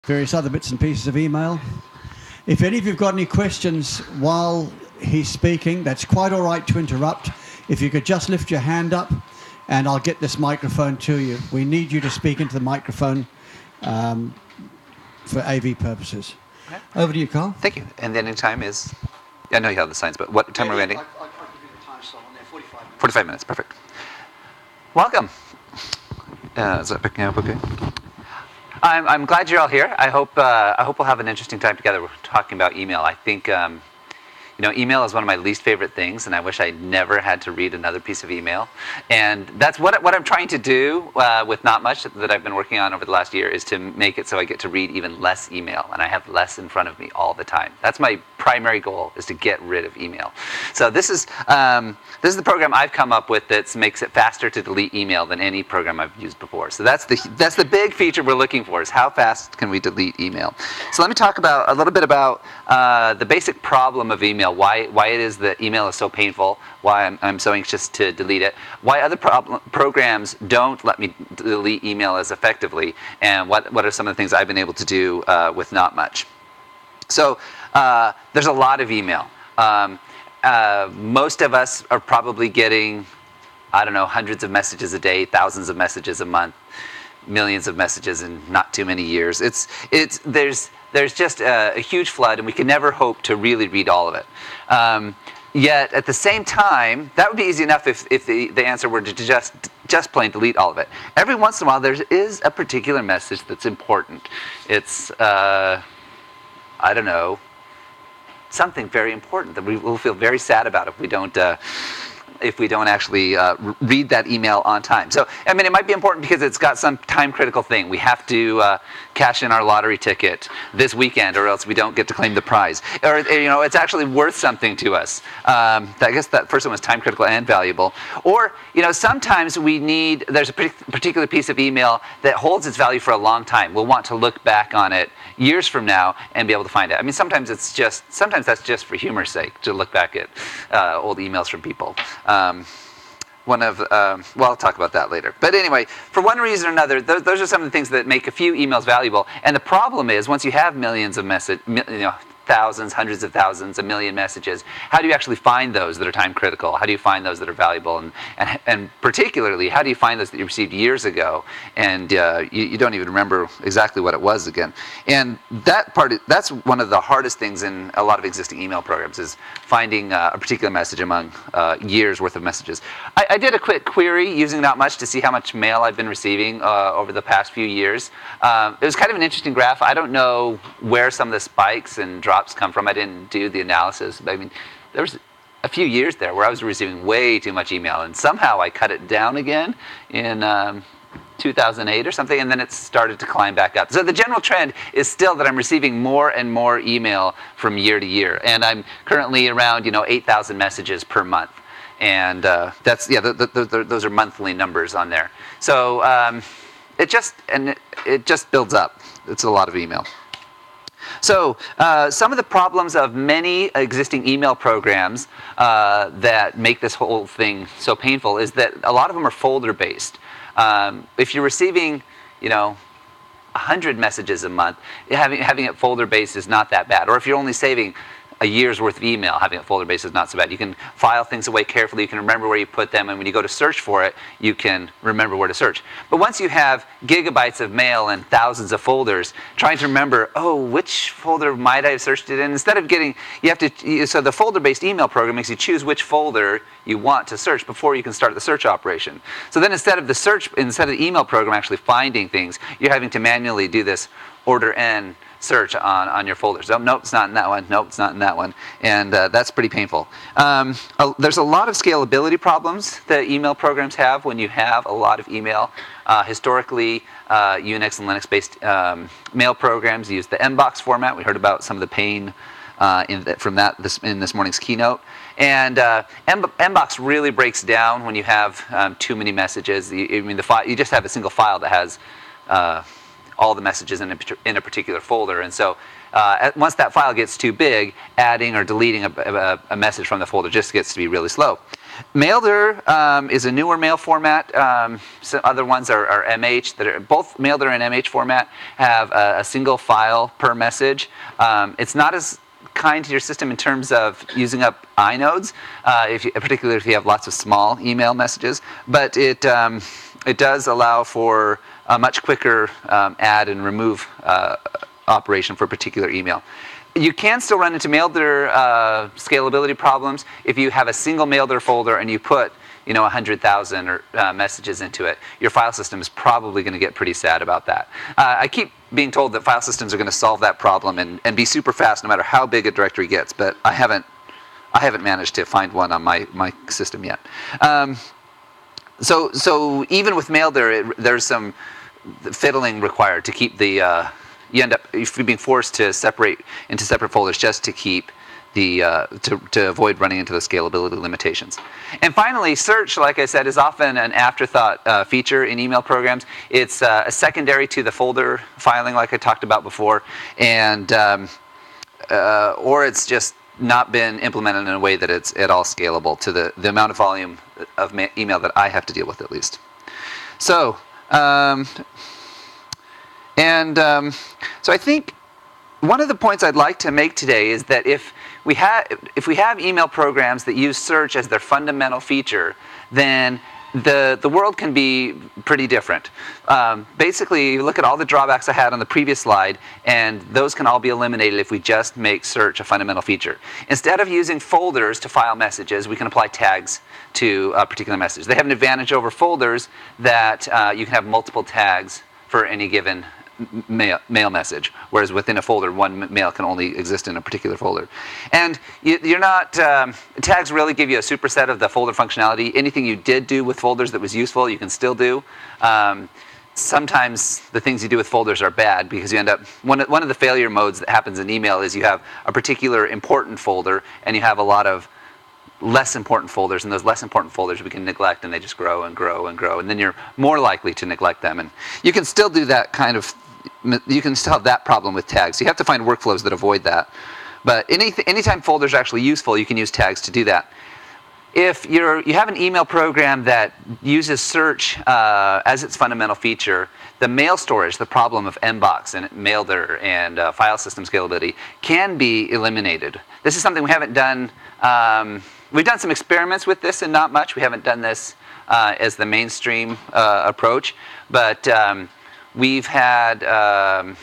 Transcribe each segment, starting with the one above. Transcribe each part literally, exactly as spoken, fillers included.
various other bits and pieces of email. If any of you have got any questions while he's speaking, that's quite all right to interrupt. If you could just lift your hand up and I'll get this microphone to you. We need you to speak into the microphone um, for A V purposes. Okay. Over to you, Carl. Thank you. And the ending time is, I know you have the signs, but what time yeah, are we ending? I, I, I'll give you the time slot on there, forty-five minutes. forty-five minutes, perfect. Welcome. Uh, is that picking up okay? I'm, I'm glad you're all here. I hope uh, I hope we'll have an interesting time together. We're talking about email. I think um, you know, email is one of my least favorite things, and I wish I never had to read another piece of email. And that's what what I'm trying to do uh, with Notmuch that I've been working on over the last year is to make it so I get to read even less email, and I have less in front of me all the time. That's my primary goal, is to get rid of email. So this is um, this is the program I've come up with that makes it faster to delete email than any program I've used before. So that's the that's the big feature we're looking for, is how fast can we delete email. So let me talk about a little bit about uh, the basic problem of email. Why, why it is that email is so painful, why I'm, I'm so anxious to delete it, why other problem, programs don't let me delete email as effectively, and what, what are some of the things I've been able to do uh, with Notmuch. So uh, there's a lot of email. Um, uh, most of us are probably getting, I don't know, hundreds of messages a day, thousands of messages a month, millions of messages in not too many years. It's, it's, there's, There's just a, a huge flood, and we can never hope to really read all of it. Um, yet, at the same time, that would be easy enough if, if the, the answer were to just, just plain delete all of it. Every once in a while, there is a particular message that's important. It's, uh, I don't know, something very important that we will feel very sad about if we don't uh, if we don't actually uh, read that email on time. So, I mean, it might be important because it's got some time-critical thing. We have to uh, cash in our lottery ticket this weekend, or else we don't get to claim the prize. Or, you know, it's actually worth something to us. Um, I guess that first one was time-critical and valuable. Or, you know, sometimes we need, there's a particular piece of email that holds its value for a long time. We'll want to look back on it years from now and be able to find it. I mean, sometimes it's just, sometimes that's just for humor's sake, to look back at uh, old emails from people. Um, one of, um, well, I'll talk about that later. But anyway, for one reason or another, those, those are some of the things that make a few emails valuable. And the problem is, once you have millions of message, you know, thousands, hundreds of thousands, a million messages, how do you actually find those that are time critical? How do you find those that are valuable? And, and, and particularly, how do you find those that you received years ago and uh, you, you don't even remember exactly what it was again? And that part, that's one of the hardest things in a lot of existing email programs, is finding uh, a particular message among uh, years worth of messages. I, I did a quick query using Notmuch to see how much mail I've been receiving uh, over the past few years. Um, it was kind of an interesting graph. I don't know where some of the spikes and drops come from. I didn't do the analysis, but I mean, there was a few years there where I was receiving way too much email, and somehow I cut it down again in um, two thousand eight or something, and then it started to climb back up. So the general trend is still that I'm receiving more and more email from year to year, and I'm currently around, you know, eight thousand messages per month, and uh, that's, yeah, the, the, the, those are monthly numbers on there. So um, it just, and it, it just builds up. It's a lot of email. So uh, some of the problems of many existing email programs uh, that make this whole thing so painful is that a lot of them are folder-based. Um, if you're receiving, you know, one hundred messages a month, having, having it folder-based is not that bad. Or if you're only saving a year's worth of email, having it folder-based is not so bad. You can file things away carefully. You can remember where you put them. And when you go to search for it, you can remember where to search. But once you have gigabytes of mail and thousands of folders, trying to remember, oh, which folder might I have searched it in? Instead of getting, you have to, so the folder-based email program makes you choose which folder you want to search before you can start the search operation. So then instead of the search, instead of the email program actually finding things, you're having to manually do this order N search on, on your folders. Oh, nope, it's not in that one. Nope, it's not in that one. And uh, that's pretty painful. Um, uh, there's a lot of scalability problems that email programs have when you have a lot of email. Uh, historically, uh, Unix and Linux-based um, mail programs use the mbox format. We heard about some of the pain uh, in the, from that this, in this morning's keynote. And uh, mbox really breaks down when you have um, too many messages. You, I mean, the file, you just have a single file that has uh, all the messages in a, in a particular folder. And so uh, once that file gets too big, adding or deleting a, a, a message from the folder just gets to be really slow. Maildir um, is a newer mail format. Um, some other ones are, are M H. That are both Maildir and M H format have a, a single file per message. Um, it's not as kind to your system in terms of using up inodes, uh, if you, particularly if you have lots of small email messages. But it um, it does allow for a much quicker um, add and remove uh, operation for a particular email. You can still run into Maildir uh, scalability problems if you have a single Maildir folder and you put, you know, one hundred thousand or, uh, messages into it. Your file system is probably going to get pretty sad about that. Uh, I keep being told that file systems are going to solve that problem and, and be super fast no matter how big a directory gets, but I haven't, I haven't managed to find one on my, my system yet. Um, so, so even with Maildir, it, there's some fiddling required to keep the uh, you end up you're being forced to separate into separate folders just to keep the uh, to, to avoid running into the scalability limitations. And finally, search, like I said, is often an afterthought uh, feature in email programs. It's uh, a secondary to the folder filing, like I talked about before, and um, uh, or it's just not been implemented in a way that it's at all scalable to the the amount of volume of ma- email that I have to deal with, at least. So. Um, And um, so I think one of the points I'd like to make today is that if we have if we have email programs that use search as their fundamental feature, then the the world can be pretty different. Um, basically, look at all the drawbacks I had on the previous slide, and those can all be eliminated if we just make search a fundamental feature. Instead of using folders to file messages, we can apply tags to a particular message. They have an advantage over folders that uh, you can have multiple tags for any given Mail, mail message, whereas within a folder, one mail can only exist in a particular folder. And you, you're not, um, tags really give you a superset of the folder functionality. Anything you did do with folders that was useful, you can still do. Um, sometimes the things you do with folders are bad because you end up, one of, one of the failure modes that happens in email is you have a particular important folder and you have a lot of less important folders, and those less important folders we can neglect, and they just grow and grow and grow, and then you're more likely to neglect them. And you can still do that kind of, you can still have that problem with tags. You have to find workflows that avoid that. But any, anytime folders are actually useful, you can use tags to do that. If you're, you have an email program that uses search uh, as its fundamental feature, the mail storage, the problem of Mbox and Maildir and uh, file system scalability can be eliminated. This is something we haven't done. Um, we've done some experiments with this and not much. We haven't done this uh, as the mainstream uh, approach. But um, we've had, um,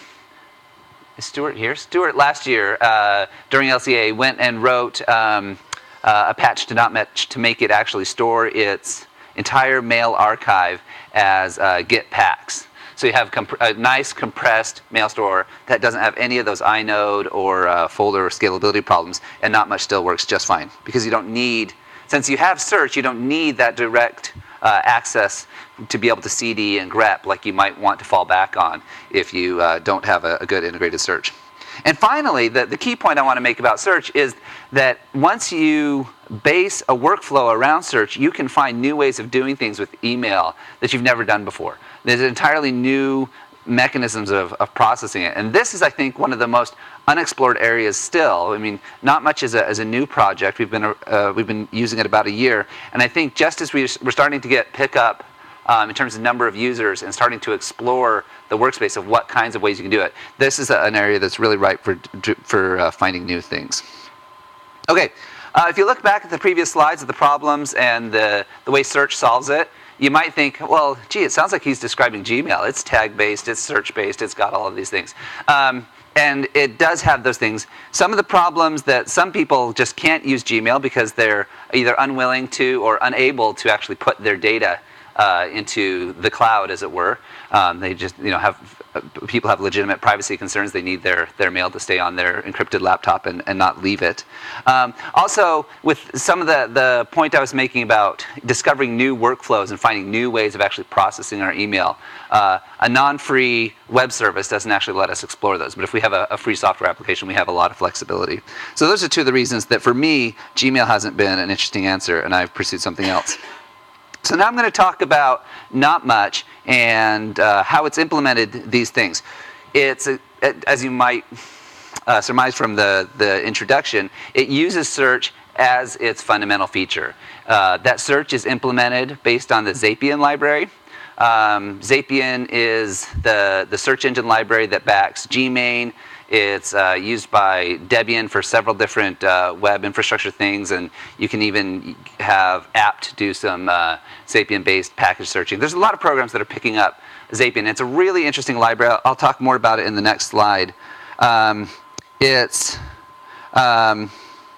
is Stuart here? Stuart last year uh, during L C A went and wrote um, uh, a patch to Notmuch to make it actually store its entire mail archive as uh, Git packs. So you have comp- a nice compressed mail store that doesn't have any of those inode or uh, folder scalability problems, and Notmuch still works just fine because you don't need, since you have search, you don't need that direct uh, access to be able to C D and grep like you might want to fall back on if you uh, don't have a, a good integrated search. And finally, the, the key point I want to make about search is that once you base a workflow around search, you can find new ways of doing things with email that you've never done before. There's entirely new mechanisms of, of processing it. And this is, I think, one of the most unexplored areas still. I mean, Notmuch is a, as a new project. We've been, uh, we've been using it about a year. And I think just as we, we're starting to get pickup Um, in terms of number of users and starting to explore the workspace of what kinds of ways you can do it, this is a, an area that's really ripe for, for uh, finding new things. Okay, uh, if you look back at the previous slides of the problems and the, the way search solves it, you might think, well, gee, it sounds like he's describing Gmail. It's tag-based, it's search-based, it's got all of these things. Um, and it does have those things. Some of the problems that some people just can't use Gmail because they're either unwilling to or unable to actually put their data Uh, into the cloud, as it were. Um, they just, you know, have uh, people have legitimate privacy concerns. They need their their mail to stay on their encrypted laptop and, and not leave it. Um, also, with some of the the point I was making about discovering new workflows and finding new ways of actually processing our email, uh, a non-free web service doesn't actually let us explore those. But if we have a, a free software application, we have a lot of flexibility. So those are two of the reasons that for me, Gmail hasn't been an interesting answer, and I've pursued something else. So now I'm going to talk about Notmuch and uh, how it's implemented these things. It's, a, as you might uh, surmise from the, the introduction, it uses search as its fundamental feature. Uh, that search is implemented based on the Zapier library. Um, Zapier is the, the search engine library that backs Gmain. It's uh, used by Debian for several different uh, web infrastructure things, and you can even have apt do some uh, Zapier-based package searching. There's a lot of programs that are picking up Zapier. It's a really interesting library. I'll talk more about it in the next slide. Um, it's um,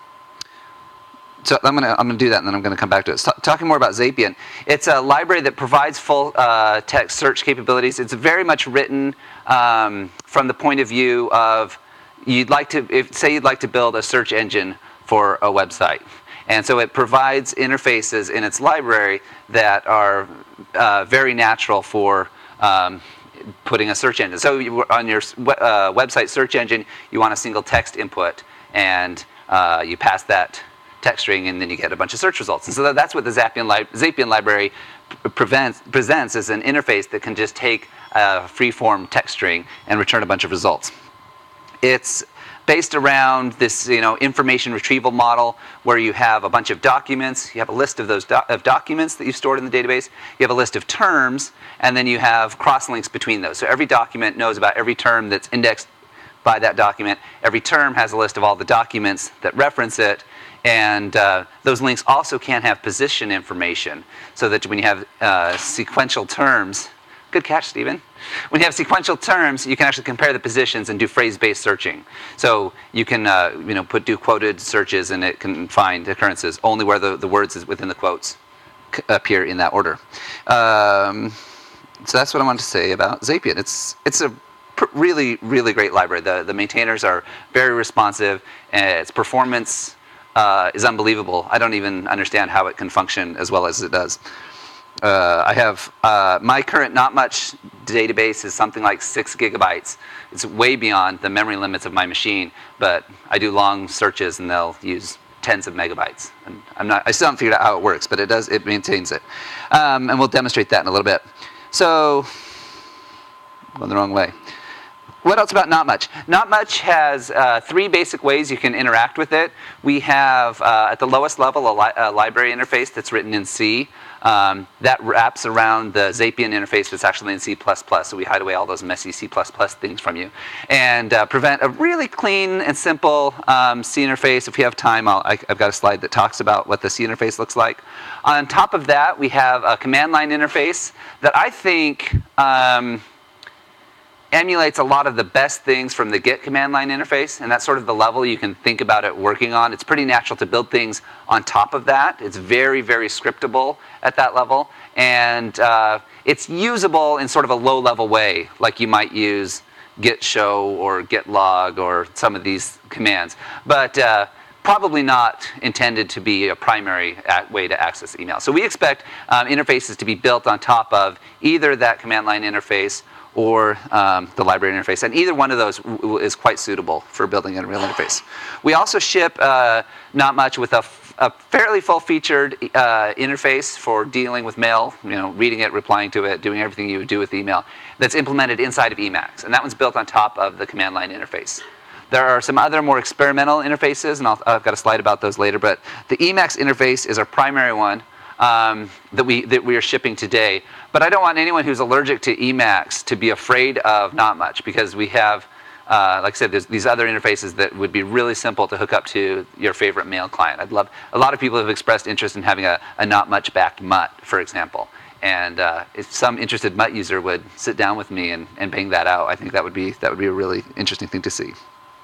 so I'm gonna I'm gonna do that, and then I'm gonna come back to it. So, talking more about Zapier, it's a library that provides full uh, text search capabilities. It's very much written um, from the point of view of you'd like to, if, say you'd like to build a search engine for a website, and so it provides interfaces in its library that are uh, very natural for um, putting a search engine. So you, on your uh, website search engine, you want a single text input, and uh, you pass that text string, and then you get a bunch of search results. And so that's what the Zapier, li Zapier library prevents, presents as an interface that can just take a free-form text string and return a bunch of results. It's based around this, you know, information retrieval model where you have a bunch of documents. You have a list of those doc of documents that you've stored in the database. You have a list of terms, and then you have cross-links between those. So every document knows about every term that's indexed by that document. Every term has a list of all the documents that reference it. And uh, those links also can have position information, so that when you have uh, sequential terms, good catch, Stephen. When you have sequential terms, you can actually compare the positions and do phrase-based searching. So you can, uh, you know, put do quoted searches, and it can find occurrences only where the, the words is within the quotes appear in that order. Um, so that's what I wanted to say about Zapier. It's it's a really really great library. The the maintainers are very responsive, and its performance Uh, is unbelievable. I don't even understand how it can function as well as it does. Uh, I have uh, my current Notmuch database is something like six gigabytes. It's way beyond the memory limits of my machine, but I do long searches and they'll use tens of megabytes. And I'm not, I still haven't figured out how it works, but it does. It maintains it, um, and we'll demonstrate that in a little bit. So, going the wrong way. What else about Notmuch? Notmuch has uh, three basic ways you can interact with it. We have, uh, at the lowest level, a, li a library interface that's written in C. Um, that wraps around the Zapier interface that's actually in C plus plus, so we hide away all those messy C plus plus things from you. And uh, prevent a really clean and simple um, C interface. If we have time, I'll, I, I've got a slide that talks about what the C interface looks like. On top of that, we have a command line interface that I think um, emulates a lot of the best things from the Git command line interface, and that's sort of the level you can think about it working on. It's pretty natural to build things on top of that. It's very, very scriptable at that level, and uh, it's usable in sort of a low-level way, like you might use git show or git log or some of these commands, but uh, probably not intended to be a primary way to access email. So we expect um, interfaces to be built on top of either that command line interface or um, the library interface, and either one of those w is quite suitable for building a real interface. We also ship uh, Notmuch with a, f a fairly full-featured uh, interface for dealing with mail, you know, reading it, replying to it, doing everything you would do with email, that's implemented inside of Emacs, and that one's built on top of the command line interface. There are some other more experimental interfaces, and I'll, I've got a slide about those later, but the Emacs interface is our primary one um, that, we, that we are shipping today. But I don't want anyone who's allergic to Emacs to be afraid of Notmuch, because we have, uh, like I said, there's these other interfaces that would be really simple to hook up to your favorite mail client. I'd love, a lot of people have expressed interest in having a, a Notmuch-backed mutt, for example. And uh, if some interested mutt user would sit down with me and, and bang that out, I think that would be, that would be a really interesting thing to see.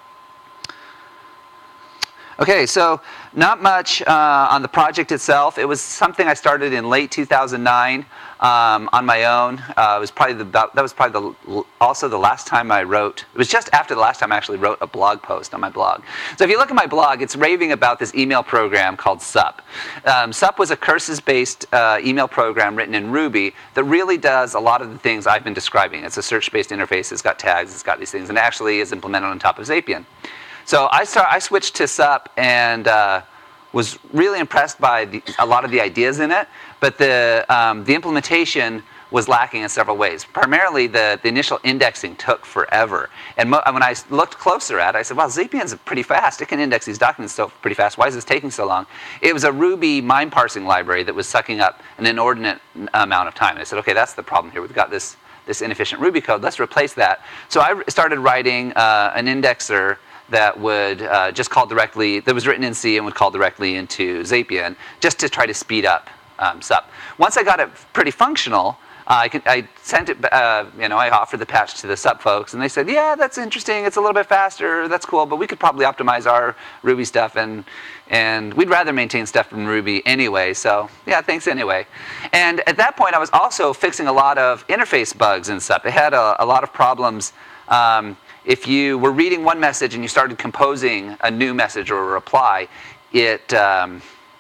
Okay, so not much uh, on the project itself. It was something I started in late two thousand nine um, on my own. Uh, it was probably the, that was probably the, also the last time I wrote. It was just after the last time I actually wrote a blog post on my blog. So if you look at my blog, it's raving about this email program called S U P. Um, S U P was a curses-based uh, email program written in Ruby that really does a lot of the things I've been describing. It's a search-based interface. It's got tags. It's got these things, and it actually is implemented on top of Zapier. So I, start, I switched to S U P and uh, was really impressed by the, a lot of the ideas in it, but the, um, the implementation was lacking in several ways. Primarily, the, the initial indexing took forever. And mo when I looked closer at it, I said, well, Zapian's pretty fast. It can index these documents so pretty fast. Why is this taking so long? It was a Ruby MIME parsing library that was sucking up an inordinate amount of time. And I said, okay, that's the problem here. We've got this, this inefficient Ruby code. Let's replace that. So I started writing uh, an indexer that would uh, just call directly, that was written in C and would call directly into Zapian, just to try to speed up um, S U P. Once I got it pretty functional, uh, I, could, I sent it, uh, you know, I offered the patch to the S U P folks, and they said, yeah, that's interesting, it's a little bit faster, that's cool, but we could probably optimize our Ruby stuff, and, and we'd rather maintain stuff in Ruby anyway, so yeah, thanks anyway. And at that point, I was also fixing a lot of interface bugs in S U P. It had a, a lot of problems. Um, If you were reading one message and you started composing a new message or a reply, it, um,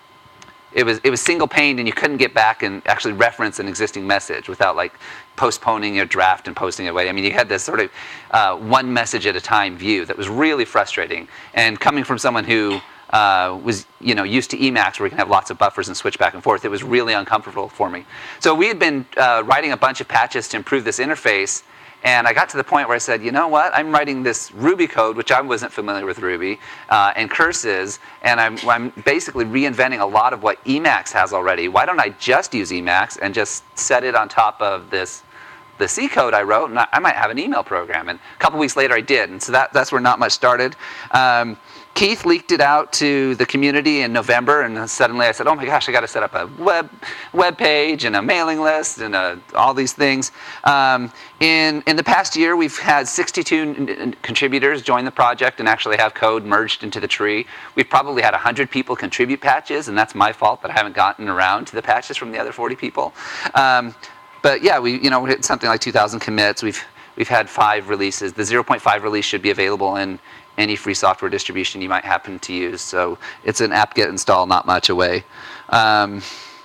it, was, it was single-paned and you couldn't get back and actually reference an existing message without like postponing your draft and posting it away. I mean, you had this sort of uh, one message at a time view that was really frustrating. And coming from someone who uh, was you know, used to emacs where you can have lots of buffers and switch back and forth, it was really uncomfortable for me. So we had been uh, writing a bunch of patches to improve this interface. And I got to the point where I said, you know what, I'm writing this Ruby code, which I wasn't familiar with Ruby, uh, and curses, and I'm, I'm basically reinventing a lot of what Emacs has already. Why don't I just use Emacs and just set it on top of this, the C code I wrote, and I, I might have an email program. And a couple weeks later I did, and so that, that's where Notmuch started. Um, Keith leaked it out to the community in November, and suddenly I said, oh my gosh, I got to set up a web, web page and a mailing list and a, all these things. Um, in, in the past year, we've had sixty-two contributors join the project and actually have code merged into the tree. We've probably had one hundred people contribute patches, and that's my fault that I haven't gotten around to the patches from the other forty people. Um, but yeah, we you know we hit something like two thousand commits. We've, we've had five releases. The zero point five release should be available in any free software distribution you might happen to use. So it's an apt-get install not much away. Um,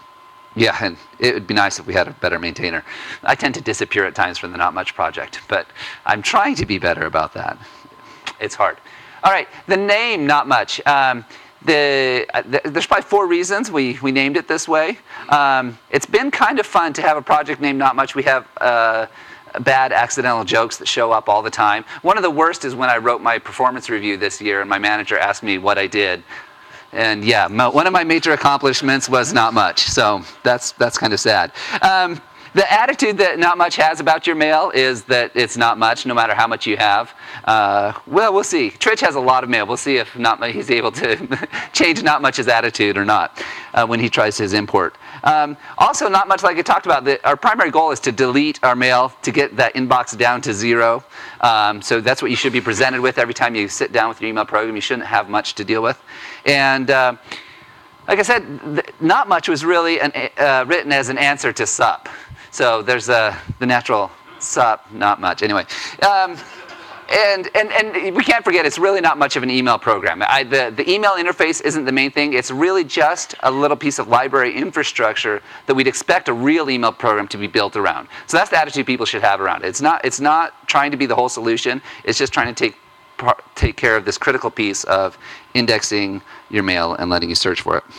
yeah, and it would be nice if we had a better maintainer. I tend to disappear at times from the Notmuch project, but I'm trying to be better about that. It's hard. All right, the name Notmuch. Um, the, the, there's probably four reasons we, we named it this way. Um, it's been kind of fun to have a project named Notmuch. We have uh, bad accidental jokes that show up all the time. One of the worst is when I wrote my performance review this year and my manager asked me what I did. And yeah, one of my major accomplishments was not much. So that's, that's kind of sad. Um, the attitude that Notmuch has about your mail is that it's not much, no matter how much you have. Uh, well, we'll see. Trich has a lot of mail. We'll see if not, he's able to change Notmuch's attitude or not uh, when he tries his import. Um, also, Notmuch, like I talked about, the, our primary goal is to delete our mail to get that inbox down to zero. Um, so that's what you should be presented with every time you sit down with your email program. You shouldn't have much to deal with. And uh, like I said, Notmuch was really an, uh, written as an answer to S U P. So there's uh, the natural S U P, not much. Anyway. Um, And, and, and we can't forget, it's really not much of an email program. I, the, the email interface isn't the main thing. It's really just a little piece of library infrastructure that we'd expect a real email program to be built around. So that's the attitude people should have around it. It's not, it's not trying to be the whole solution. It's just trying to take, take care of this critical piece of indexing your mail and letting you search for it.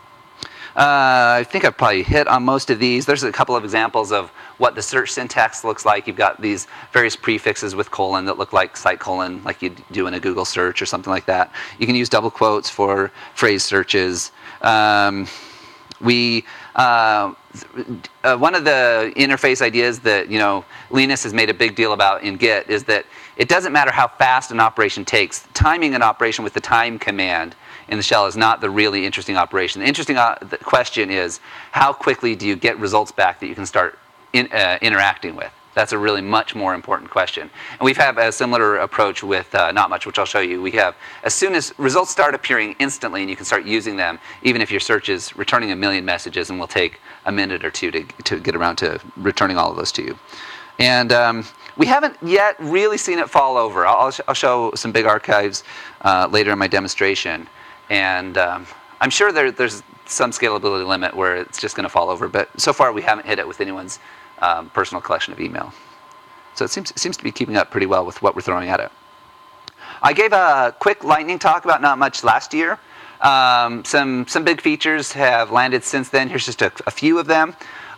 Uh, I think I've probably hit on most of these. There's a couple of examples of what the search syntax looks like. You've got these various prefixes with colon that look like site colon, like you'd do in a Google search or something like that. You can use double quotes for phrase searches. Um, we uh, uh, one of the interface ideas that you know Linus has made a big deal about in Git is that it doesn't matter how fast an operation takes. Timing an operation with the time command in the shell is not the really interesting operation. The interesting uh, the question is how quickly do you get results back that you can start in, uh, interacting with? That's a really much more important question. And we've had a similar approach with uh, Notmuch, which I'll show you. We have, as soon as results start appearing instantly and you can start using them, even if your search is returning a million messages, and will take a minute or two to, to get around to returning all of those to you. And um, we haven't yet really seen it fall over. I'll, I'll show some big archives uh, later in my demonstration. And um, I'm sure there, there's some scalability limit where it's just going to fall over. But so far, we haven't hit it with anyone's um, personal collection of email. So it seems, it seems to be keeping up pretty well with what we're throwing at it. I gave a quick lightning talk about Notmuch last year. Um, some, some big features have landed since then. Here's just a, a few of them.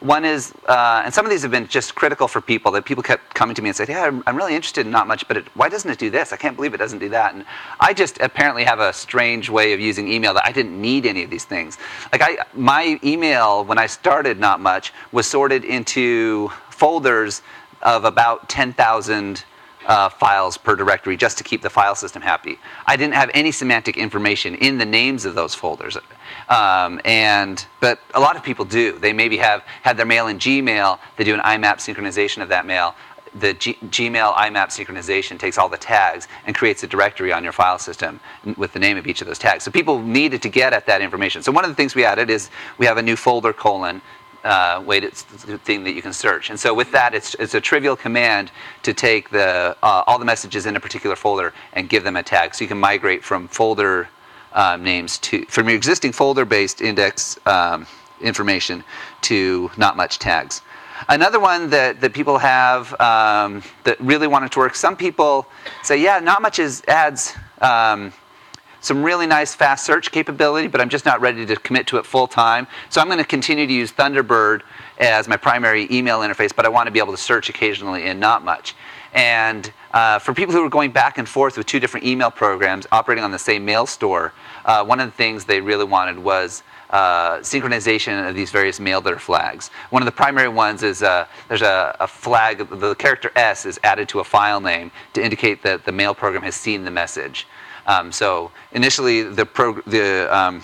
One is, uh, and some of these have been just critical for people, that people kept coming to me and said, yeah, I'm, I'm really interested in Notmuch, but it, why doesn't it do this? I can't believe it doesn't do that. And I just apparently have a strange way of using email that I didn't need any of these things. Like I, my email, when I started Notmuch, was sorted into folders of about ten thousand uh, files per directory just to keep the file system happy. I didn't have any semantic information in the names of those folders. Um, and but a lot of people do. They maybe have had their mail in Gmail. They do an I map synchronization of that mail. The G Gmail I map synchronization takes all the tags and creates a directory on your file system with the name of each of those tags. So people needed to get at that information. So one of the things we added is we have a new folder colon uh, way to, thing that you can search. And so with that, it's, it's a trivial command to take the, uh, all the messages in a particular folder and give them a tag. So you can migrate from folder um, names to, from your existing folder-based index um, information to Notmuch tags. Another one that, that people have um, that really want it to work, some people say, yeah, Notmuch is, adds um, some really nice fast search capability, but I'm just not ready to commit to it full time. So I'm going to continue to use Thunderbird as my primary email interface, but I want to be able to search occasionally in Notmuch. And uh, for people who are going back and forth with two different email programs operating on the same mail store, uh, one of the things they really wanted was Uh, synchronization of these various mailer flags. One of the primary ones is uh, there's a, a flag, the character S is added to a file name to indicate that the mail program has seen the message. Um, so initially the, prog the um,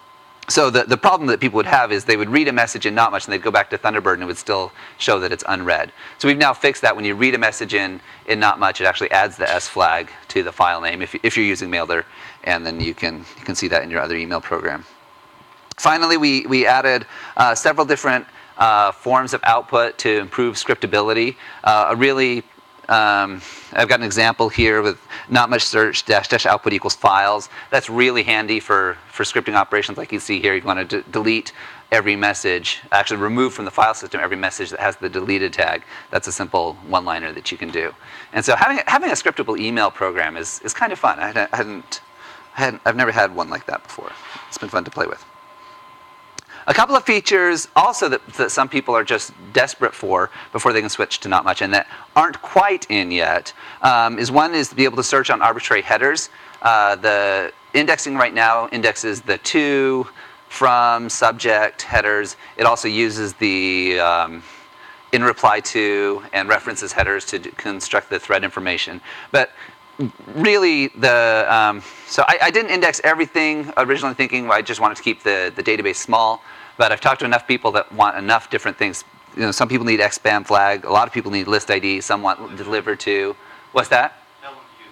so the, the problem that people would have is they would read a message in Notmuch and they'd go back to Thunderbird and it would still show that it's unread. So we've now fixed that. When you read a message in, in Notmuch, it actually adds the S flag to the file name if, if you're using Mailer, and then you can, you can see that in your other email program. Finally, we, we added uh, several different uh, forms of output to improve scriptability. Uh, a really, um, I've got an example here with Notmuch search dash dash output equals files. That's really handy for, for scripting operations like you see here. If you want to delete every message, actually remove from the file system every message that has the deleted tag. That's a simple one-liner that you can do. And so having, having a scriptable email program is, is kind of fun. I hadn't, I hadn't, I've never had one like that before. It's been fun to play with. A couple of features also that, that some people are just desperate for before they can switch to Notmuch and that aren't quite in yet um, is one is to be able to search on arbitrary headers. Uh, the indexing right now indexes the to, from, subject, headers. It also uses the um, in reply to and references headers to do, construct the thread information. But really, the um, so I, I didn't index everything originally, thinking I just wanted to keep the, the database small. But I've talked to enough people that want enough different things. You know, some people need X spam flag. A lot of people need list I D. Some want delivered to. What's that? Tell them to use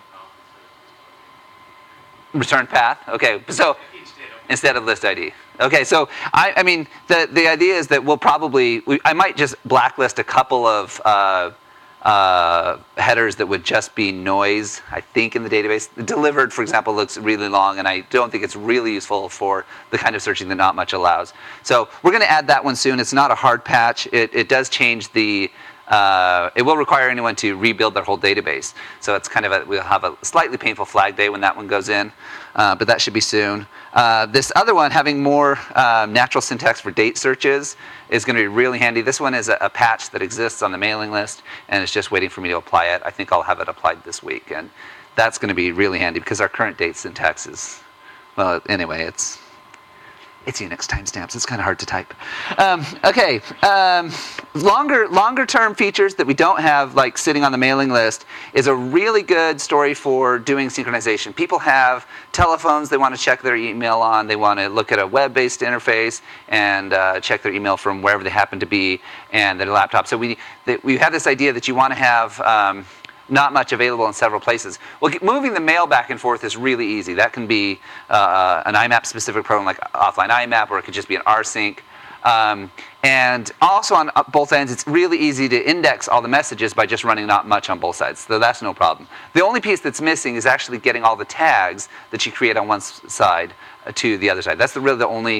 return path. Return path. Okay. So instead of list I D. Okay. So I, I mean, the the idea is that we'll probably we, I might just blacklist a couple of uh, uh, headers that would just be noise, I think, in the database. The delivered, for example, looks really long, and I don't think it's really useful for the kind of searching that Notmuch allows. So we're going to add that one soon. It's not a hard patch. It, it does change the, uh, it will require anyone to rebuild their whole database. So it's kind of a, we'll have a slightly painful flag day when that one goes in, uh, but that should be soon. Uh, this other one, having more uh, natural syntax for date searches, is going to be really handy. This one is a, a patch that exists on the mailing list, and it's just waiting for me to apply it. I think I'll have it applied this week, and that's going to be really handy because our current date syntax is, well, anyway, it's it's Unix timestamps. It's kind of hard to type. Um, okay, um, longer longer term features that we don't have, like sitting on the mailing list, is a really good story for doing synchronization. People have telephones they want to check their email on. They want to look at a web-based interface and uh, check their email from wherever they happen to be, and their laptop. So we they, we have this idea that you want to have um, Notmuch available in several places. Well, moving the mail back and forth is really easy. That can be uh, an I map specific program like offline I map, or it could just be an rsync. Um, and also on both ends, it's really easy to index all the messages by just running Notmuch on both sides. So that's no problem. The only piece that's missing is actually getting all the tags that you create on one side to the other side. That's the, really the only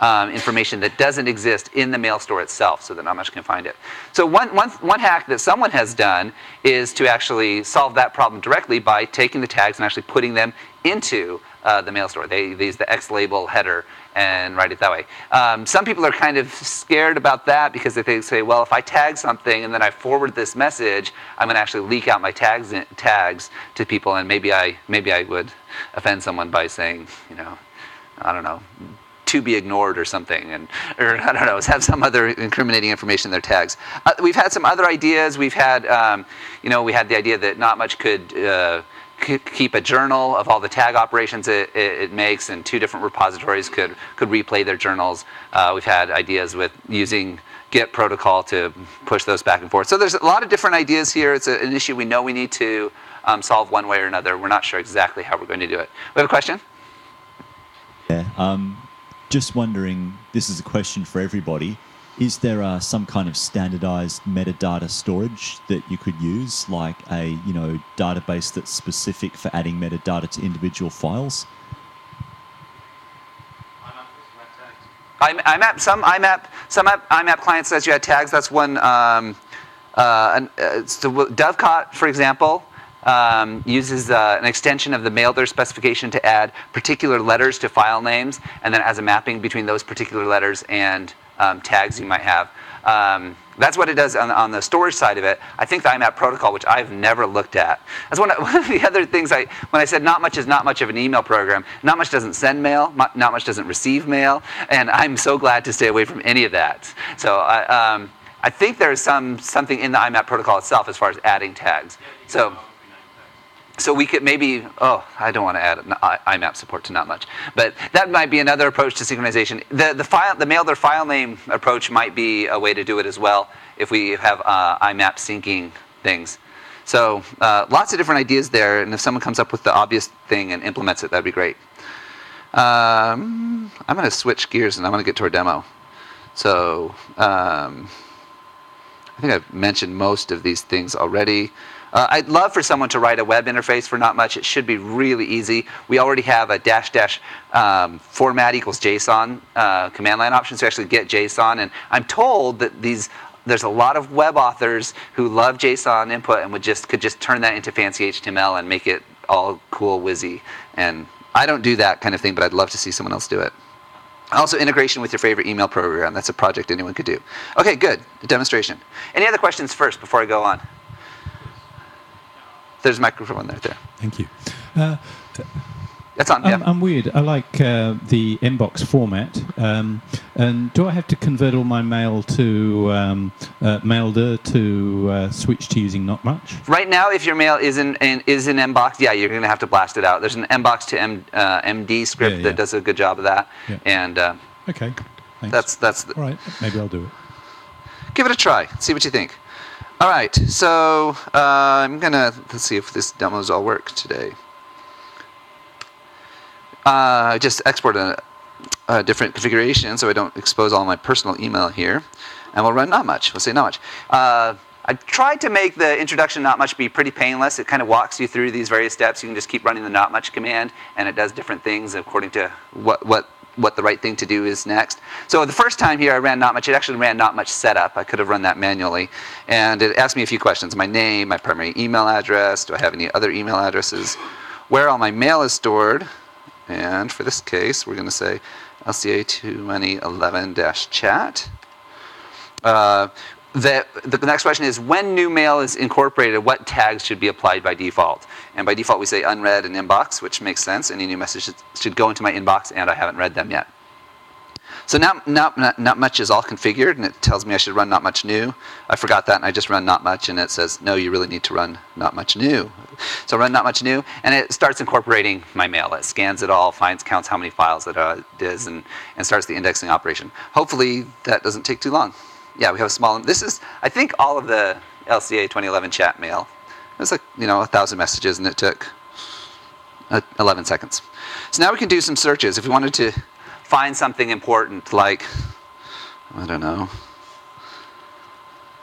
um, information that doesn't exist in the mail store itself, so that Notmuch can find it. So one, one, one hack that someone has done is to actually solve that problem directly by taking the tags and actually putting them into uh, the mail store. They, they use the X label header and write it that way. Um, some people are kind of scared about that because they say, well, if I tag something and then I forward this message, I'm going to actually leak out my tags in, tags to people, and maybe I maybe I would offend someone by saying, you know, I don't know, to be ignored or something, and or I don't know, have some other incriminating information in their tags. Uh, we've had some other ideas. We've had, um, you know, we had the idea that Notmuch could uh, keep a journal of all the tag operations it, it, it makes, and two different repositories could could replay their journals. Uh, we've had ideas with using Git protocol to push those back and forth. So there's a lot of different ideas here. It's a, an issue we know we need to um, solve one way or another. We're not sure exactly how we're going to do it. We have a question? Yeah. Um, just wondering, this is a question for everybody. Is there uh, some kind of standardized metadata storage that you could use, like a you know database that's specific for adding metadata to individual files? I map some I map some I map client says you had tags. That's one. Um, uh, an, uh, so Dovecot, for example, um, uses uh, an extension of the mailer specification to add particular letters to file names, and then as a mapping between those particular letters and um, tags you might have. Um, that's what it does on, on the storage side of it. I think the I map protocol, which I've never looked at. That's one of, one of the other things I, when I said Notmuch is not much of an email program, Notmuch doesn't send mail, Notmuch doesn't receive mail, and I'm so glad to stay away from any of that. So I, um, I think there's some something in the I map protocol itself as far as adding tags. So. So we could maybe, oh, I don't want to add I map support to Notmuch, but that might be another approach to synchronization. The the file, the mailer file name approach might be a way to do it as well if we have uh, I map syncing things. So uh, lots of different ideas there, and if someone comes up with the obvious thing and implements it, that'd be great. Um, I'm going to switch gears and I'm going to get to our demo. So um, I think I've mentioned most of these things already. Uh, I'd love for someone to write a web interface for Notmuch. It should be really easy. We already have a dash dash um, format equals JSON uh, command line option to actually get JSON. And I'm told that these there's a lot of web authors who love JSON input and would just could just turn that into fancy H T M L and make it all cool, whizzy. And I don't do that kind of thing, but I'd love to see someone else do it. Also, integration with your favorite email program. That's a project anyone could do. Okay, good. The demonstration. Any other questions first before I go on? There's a microphone right there. Thank you. Uh, That's on, I'm, yeah. I'm weird. I like uh, the inbox format. Um, and do I have to convert all my mail to um, uh, Mailder to uh, switch to using Notmuch? Right now, if your mail is in, in is in Mbox, yeah, you're going to have to blast it out. There's an Mbox to M, uh, M D script yeah, yeah. that does a good job of that. Yeah. And uh, okay, thanks. That's that's. The, all right, maybe I'll do it. Give it a try. See what you think. All right, so uh, I'm gonna let's see if this demos all work today. Uh, just export a, a different configuration so I don't expose all my personal email here, and we'll run Notmuch. We'll say Notmuch. Uh, I tried to make the introduction Notmuch be pretty painless. It kind of walks you through these various steps. You can just keep running the Notmuch command, and it does different things according to what what. what the right thing to do is next. So the first time here I ran Notmuch, it actually ran Notmuch setup. I could have run that manually. And it asked me a few questions. My name, my primary email address, do I have any other email addresses, where all my mail is stored, and for this case we're going to say L C A two many eleven dash chat. Uh, The, the next question is, when new mail is incorporated, what tags should be applied by default? And by default, we say unread and inbox, which makes sense. Any new messages should go into my inbox, and I haven't read them yet. So now, not, not, Notmuch is all configured, and it tells me I should run Notmuch new. I forgot that, and I just run Notmuch, and it says, no, you really need to run Notmuch new. So run Notmuch new, and it starts incorporating my mail. It scans it all, finds, counts how many files it uh, is, and, and starts the indexing operation. Hopefully, that doesn't take too long. Yeah, we have a small, this is, I think all of the L C A twenty eleven chat mail. It was like, you know, a thousand messages, and it took uh, eleven seconds. So now we can do some searches. If we wanted to find something important, like, I don't know,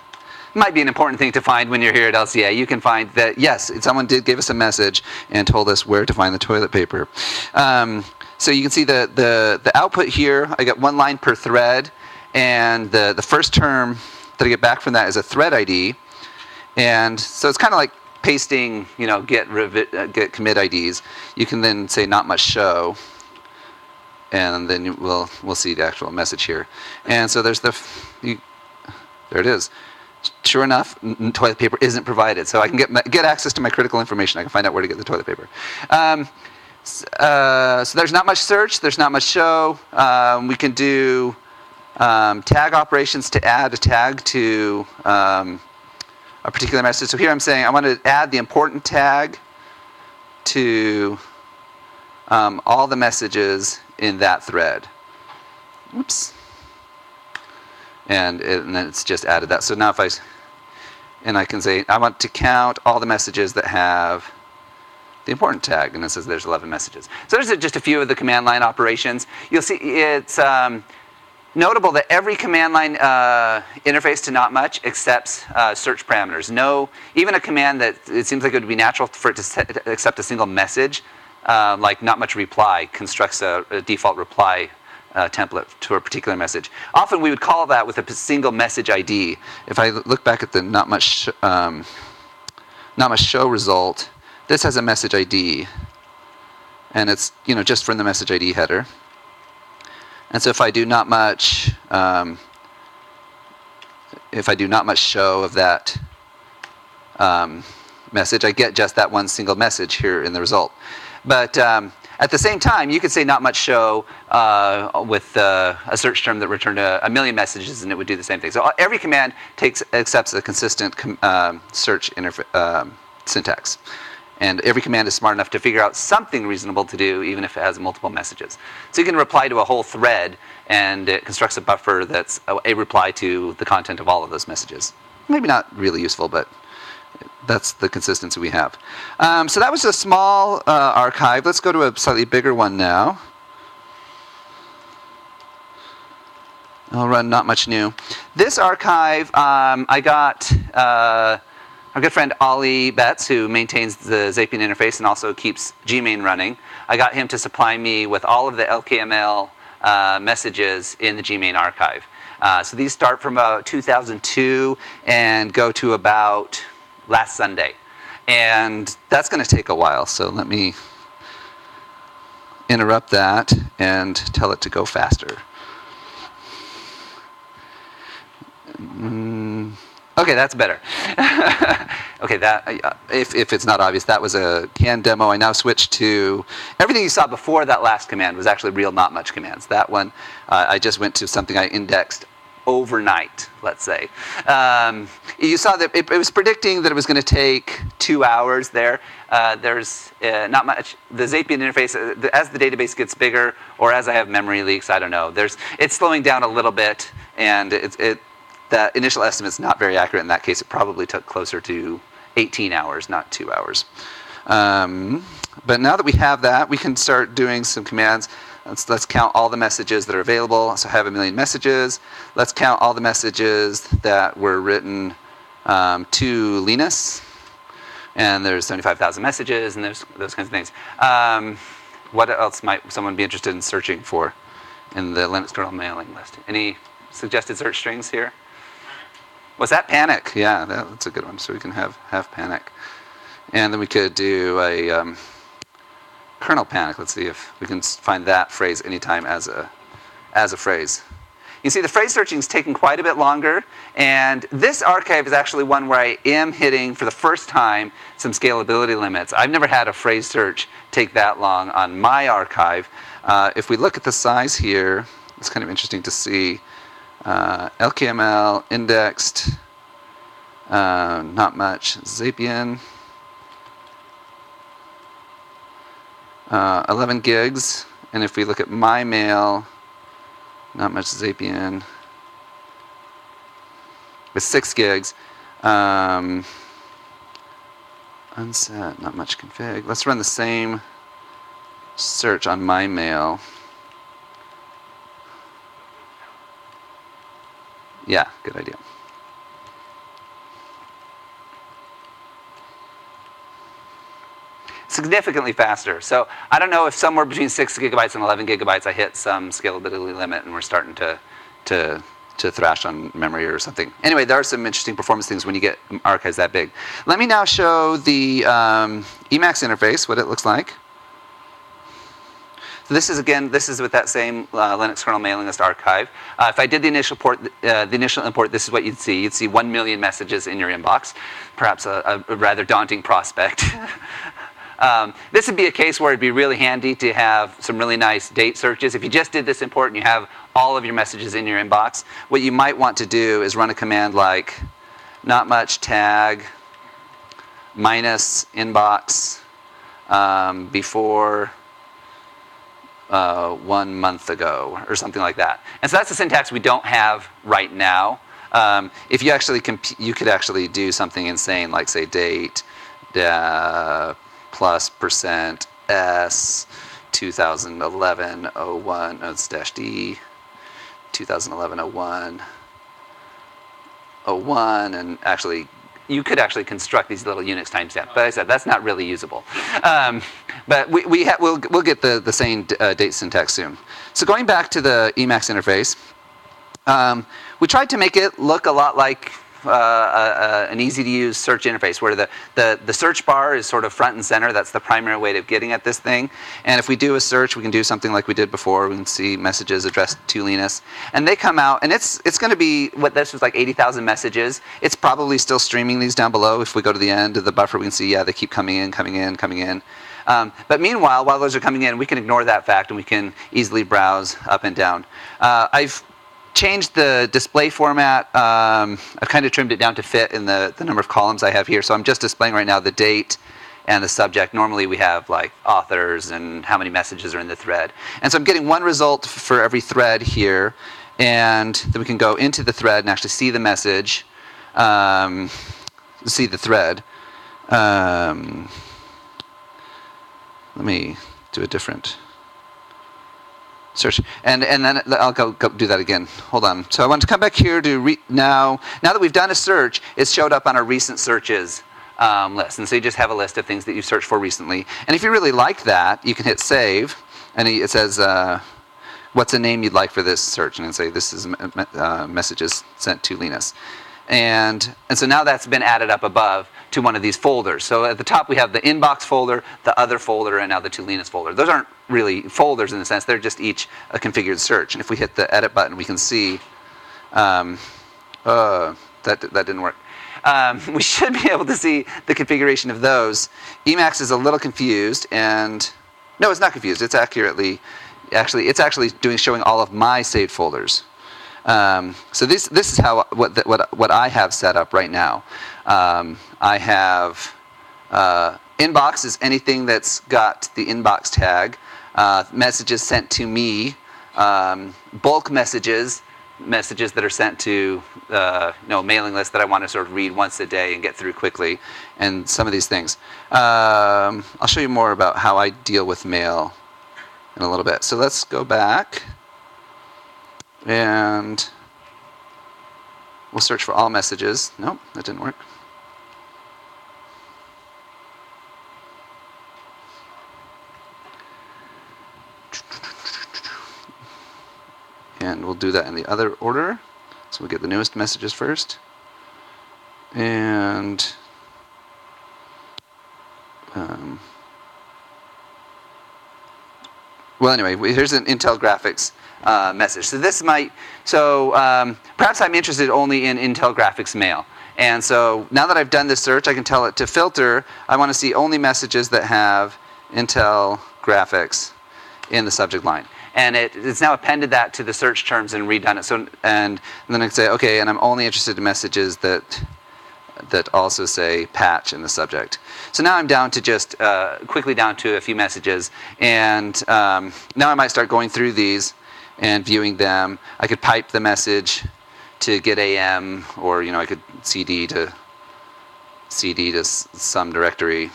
might be an important thing to find when you're here at L C A. You can find that, yes, someone did give us a message and told us where to find the toilet paper. Um, so you can see the, the, the output here. I got one line per thread, and the, the first term that I get back from that is a thread I D. And so it's kind of like pasting, you know, get, uh, get commit I Ds. You can then say not much show, and then you, we'll, we'll see the actual message here. And so there's the, you, there it is. Sure enough, toilet paper isn't provided. So I can get, my, get access to my critical information. I can find out where to get the toilet paper. Um, uh, so there's not much search. There's not much show. Um, we can do um, tag operations to add a tag to um, a particular message. So here I'm saying I want to add the important tag to um, all the messages in that thread. Oops. And, it, and then it's just added that. So now if I, and I can say I want to count all the messages that have the important tag, and it says there's eleven messages. So there's just a few of the command line operations. You'll see it's um, notable that every command line uh, interface to Notmuch accepts uh, search parameters. No, even a command that it seems like it would be natural for it to, set, to accept a single message, uh, like Notmuch reply, constructs a, a default reply uh, template to a particular message. Often we would call that with a single message I D. If I look back at the Notmuch um, Notmuch show result, this has a message I D, and it's, you know, just from the message I D header. And so if I do not much, um, if I do not much show of that um, message, I get just that one single message here in the result. But um, at the same time, you could say not much show uh, with uh, a search term that returned a, a million messages, and it would do the same thing. So every command takes accepts a consistent com um, search interfa um, syntax. And every command is smart enough to figure out something reasonable to do, even if it has multiple messages. So you can reply to a whole thread, and it constructs a buffer that's a, a reply to the content of all of those messages. Maybe not really useful, but that's the consistency we have. Um, so that was a small uh, archive. Let's go to a slightly bigger one now. I'll run not much new. This archive, um, I got uh, our good friend Ollie Betts, who maintains the Zapier interface and also keeps Gmain running. I got him to supply me with all of the L K M L uh, messages in the Gmain archive. Uh, so these start from about two thousand two and go to about last Sunday. And that's going to take a while, so let me interrupt that and tell it to go faster. Mm. Okay, that's better. Okay, that uh, if, if it's not obvious, that was a canned demo. I now switched to everything you saw before that last command was actually real not much commands. That one, uh, I just went to something I indexed overnight, let's say. Um, you saw that it, it was predicting that it was going to take two hours there. Uh, there's uh, not much. The Zapier interface, uh, the, as the database gets bigger, or as I have memory leaks, I don't know. There's, it's slowing down a little bit, and it, it the initial estimate's not very accurate in that case. It probably took closer to eighteen hours, not two hours. Um, but now that we have that, we can start doing some commands. Let's, let's count all the messages that are available. So I have a million messages. Let's count all the messages that were written um, to Linus. And there's seventy-five thousand messages, and there's those kinds of things. Um, what else might someone be interested in searching for in the Linux kernel mailing list? Any suggested search strings here? Was that panic? Yeah, that, that's a good one. So we can have, have panic. And then we could do a um, kernel panic. Let's see if we can find that phrase anytime as a, as a phrase. You see, the phrase searching is taking quite a bit longer. And this archive is actually one where I am hitting, for the first time, some scalability limits. I've never had a phrase search take that long on my archive. Uh, if we look at the size here, it's kind of interesting to see. Uh, L K M L, indexed, uh, not much. Zapier, uh, eleven gigs. And if we look at my mail, not much Zapier, with six gigs. Um, unset, not much config. Let's run the same search on my mail. Yeah, good idea. significantly faster. So I don't know if somewhere between six gigabytes and eleven gigabytes I hit some scalability limit and we're starting to, to, to thrash on memory or something. Anyway, there are some interesting performance things when you get archives that big. Let me now show the um, Emacs interface, what it looks like. So this is, again, this is with that same uh, Linux kernel mailing list archive. Uh, if I did the initial, port, uh, the initial import, this is what you'd see. You'd see one million messages in your inbox, perhaps a, a rather daunting prospect. um, this would be a case where it'd be really handy to have some really nice date searches. If you just did this import and you have all of your messages in your inbox, what you might want to do is run a command like notmuch tag minus inbox um, before Uh, one month ago, or something like that. And so that's the syntax we don't have right now. Um, if you actually, comp you could actually do something insane, like say date uh, plus percent s twenty eleven oh one, no, it's dash d twenty eleven oh one oh one, and actually you could actually construct these little Unix timestamps, but I said that's not really usable. Um, but we, we ha we'll, we'll get the, the same uh, date syntax soon. So going back to the Emacs interface, um, we tried to make it look a lot like uh, a, a, an easy-to-use search interface, where the, the, the search bar is sort of front and center. That's the primary way of getting at this thing. And if we do a search, we can do something like we did before. We can see messages addressed to Linus. And they come out, and it's, it's going to be, what this was like eighty thousand messages. It's probably still streaming these down below. If we go to the end of the buffer, we can see, yeah, they keep coming in, coming in, coming in. Um, but meanwhile, while those are coming in, we can ignore that fact, and we can easily browse up and down. Uh, I've changed the display format. Um, I've kind of trimmed it down to fit in the, the number of columns I have here. So I'm just displaying right now the date and the subject. Normally we have like authors and how many messages are in the thread. And so I'm getting one result for every thread here. And then we can go into the thread and actually see the message, um, see the thread. Um, let me do a different search, and and then I'll go, go do that again. Hold on. So I want to come back here to re now. Now that we've done a search, it's showed up on our recent searches um, list, and so you just have a list of things that you've searched for recently. And if you really like that, you can hit save, and it says uh, what's a name you'd like for this search, and then say this is uh, messages sent to Linus. And, and so now that's been added up above to one of these folders. So at the top we have the inbox folder, the other folder, and now the to Linus folder. Those aren't really folders in the sense, they're just each a configured search. And if we hit the edit button, we can see, um, uh, that, that didn't work. Um, we should be able to see the configuration of those. Emacs is a little confused, and no, it's not confused. It's accurately, actually, it's actually doing showing all of my saved folders. Um, so this this is how what the, what what I have set up right now. Um, I have uh, inbox is anything that's got the inbox tag. Uh, messages sent to me. Um, bulk messages, messages that are sent to uh, you know mailing list that I want to sort of read once a day and get through quickly, and some of these things. Um, I'll show you more about how I deal with mail in a little bit. So let's go back. And we'll search for all messages. Nope, that didn't work. And we'll do that in the other order. So we'll get the newest messages first. And um, well, anyway, here's an Intel graphics Uh, message. So this might, so um, perhaps I'm interested only in Intel graphics mail. And so now that I've done this search, I can tell it to filter. I want to see only messages that have Intel graphics in the subject line. And it, it's now appended that to the search terms and redone it. So, and, and then I can say, okay, and I'm only interested in messages that that also say patch in the subject. So now I'm down to just uh, quickly down to a few messages. And um, now I might start going through these and viewing them. I could pipe the message to get A M, or you know, I could C D to C D to s some directory.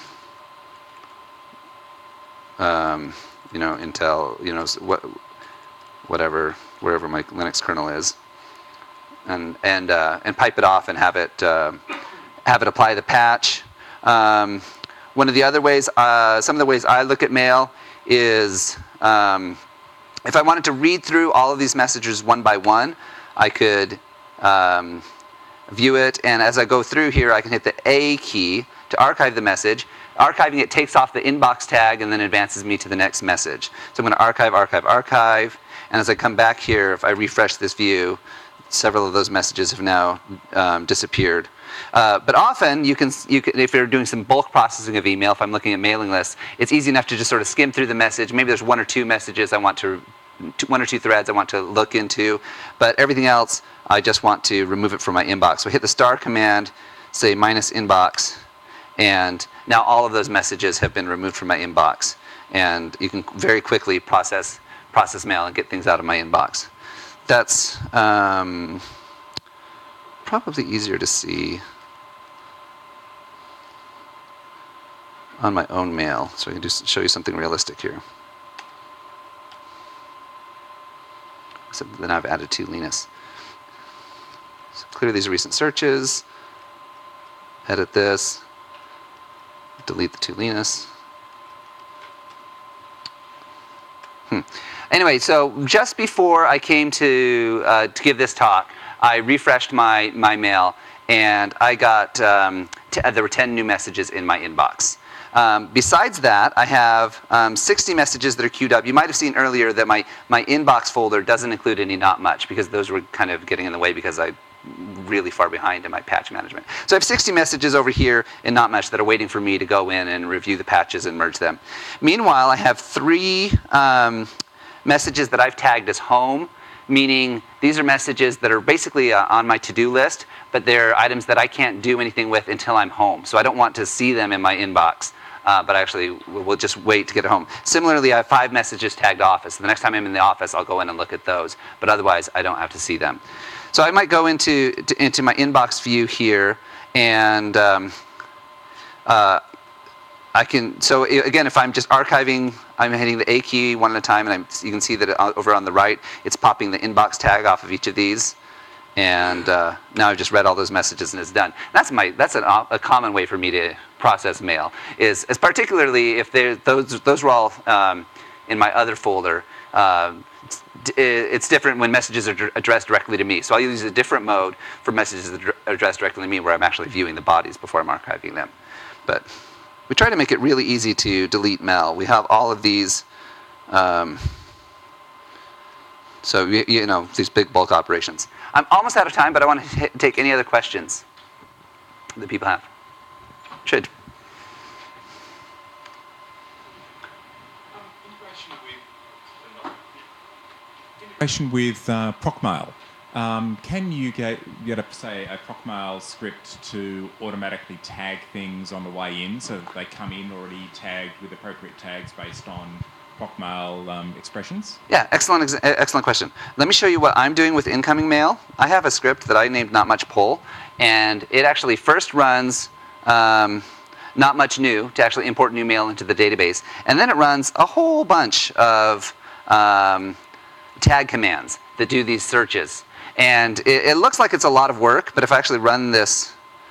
Um, you know, Intel, you know, what, whatever, wherever my Linux kernel is, and and uh, and pipe it off and have it uh, have it apply the patch. Um, one of the other ways, uh, some of the ways I look at mail is um, if I wanted to read through all of these messages one by one, I could um, view it, and as I go through here, I can hit the A key to archive the message. Archiving it takes off the inbox tag and then advances me to the next message. So I'm going to archive, archive, archive, and as I come back here, if I refresh this view, several of those messages have now um, disappeared. Uh, but often, you can, you can, if you're doing some bulk processing of email, if I'm looking at mailing lists, it's easy enough to just sort of skim through the message. Maybe there's one or two messages I want to, one or two threads I want to look into, but everything else, I just want to remove it from my inbox. So hit the star command, say minus inbox, and now all of those messages have been removed from my inbox. And you can very quickly process, process mail and get things out of my inbox. That's um, probably easier to see on my own mail. So I can just show you something realistic here. Except then I've added two Linus. So clear these recent searches, edit this, delete the two Linus. Hmm. Anyway, so just before I came to uh, to give this talk, I refreshed my my mail, and I got um, t there were ten new messages in my inbox. Um, besides that, I have um, sixty messages that are queued up. You might have seen earlier that my my inbox folder doesn't include any Notmuch because those were kind of getting in the way because I really far behind in my patch management. So I have sixty messages over here in Notmuch that are waiting for me to go in and review the patches and merge them. Meanwhile, I have three um, messages that I've tagged as home, meaning these are messages that are basically uh, on my to-do list, but they're items that I can't do anything with until I'm home. So I don't want to see them in my inbox, uh, but actually will just wait to get home. Similarly, I have five messages tagged office. The next time I'm in the office, I'll go in and look at those, but otherwise I don't have to see them. So I might go into, to, into my inbox view here, and um, uh, I can, so again, if I'm just archiving, I'm hitting the A key one at a time, and I'm, you can see that it, over on the right, it's popping the inbox tag off of each of these. And uh, now I've just read all those messages and it's done. That's, my, that's an, a common way for me to process mail, is, is particularly if those, those were all um, in my other folder. Uh, It's different when messages are addressed directly to me. So I'll use a different mode for messages that are addressed directly to me where I'm actually viewing the bodies before I'm archiving them. But we try to make it really easy to delete mail. We have all of these, um, so you, you know, these big bulk operations. I'm almost out of time, but I want to take any other questions that people have. Should. Integration with uh, Procmail. Um, can you get, get a, say, a Procmail script to automatically tag things on the way in so that they come in already tagged with appropriate tags based on Procmail um, expressions? Yeah, excellent, excellent question. Let me show you what I'm doing with incoming mail. I have a script that I named Notmuch Pull, and it actually first runs um, Notmuch New to actually import new mail into the database, and then it runs a whole bunch of um, tag commands that do these searches. And it, it looks like it's a lot of work, but if I actually run this,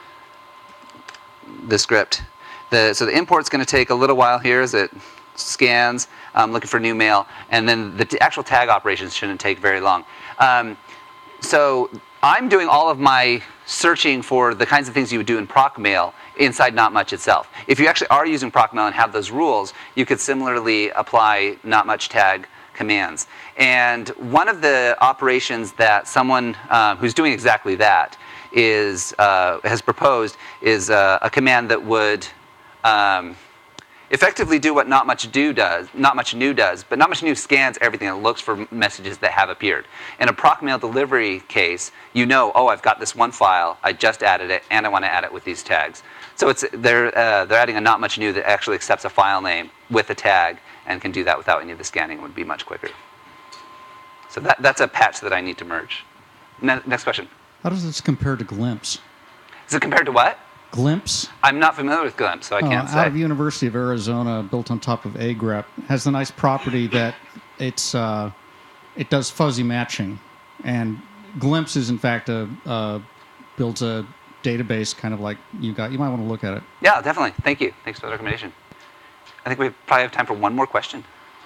this script, the, so the import's going to take a little while here as it scans, um, looking for new mail, and then the actual tag operations shouldn't take very long. Um, so I'm doing all of my searching for the kinds of things you would do in Procmail inside Notmuch itself. If you actually are using Procmail and have those rules, you could similarly apply Notmuch tag commands. And one of the operations that someone uh, who's doing exactly that is uh, has proposed is uh, a command that would um, effectively do what Notmuch do does, Notmuch New does, but Notmuch New scans everything and looks for messages that have appeared. In a Procmail delivery case, you know, oh, I've got this one file, I just added it, and I want to add it with these tags. So it's they're uh, they're adding a Notmuch New that actually accepts a file name with a tag and can do that without any of the scanning. It would be much quicker. So that, that's a patch that I need to merge. Ne next question. How does this compare to Glimpse? Is it compared to what? Glimpse? I'm not familiar with Glimpse, so I oh, can't say. Out of University of Arizona, built on top of A grep, has the nice property that it's uh, it does fuzzy matching, and Glimpse is in fact a uh, builds a database, kind of like you got. You might want to look at it. Yeah, definitely. Thank you. Thanks for the recommendation. I think we probably have time for one more question.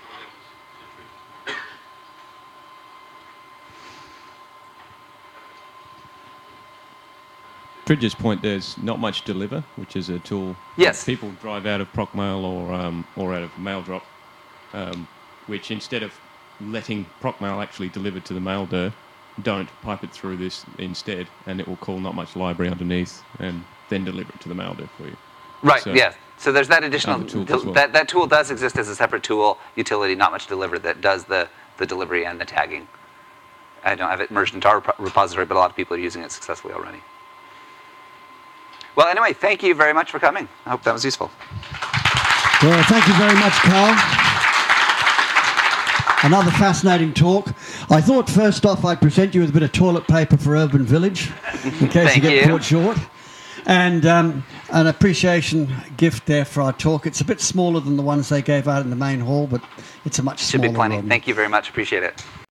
Tridge's point, there's Notmuch Deliver, which is a tool Yes. that people drive out of ProcMail or um, or out of MailDrop, um, which instead of letting ProcMail actually deliver to the MailDir, don't pipe it through this instead, and it will call Notmuch Library underneath and then deliver it to the MailDir for you. Right, So- yeah. So there's that additional, Other tools as well. that, that tool does exist as a separate tool, utility, Notmuch Deliver, that does the, the delivery and the tagging. I don't have it merged into our rep- repository, but a lot of people are using it successfully already. Well, anyway, thank you very much for coming. I hope that was useful. Well, thank you very much, Carl. Another fascinating talk. I thought first off I'd present you with a bit of toilet paper for Urban Village, in case you Thank get you. caught short. And um, an appreciation gift there for our talk. It's a bit smaller than the ones they gave out in the main hall, but it's a much Should smaller be plenty. one. Thank you very much. Appreciate it.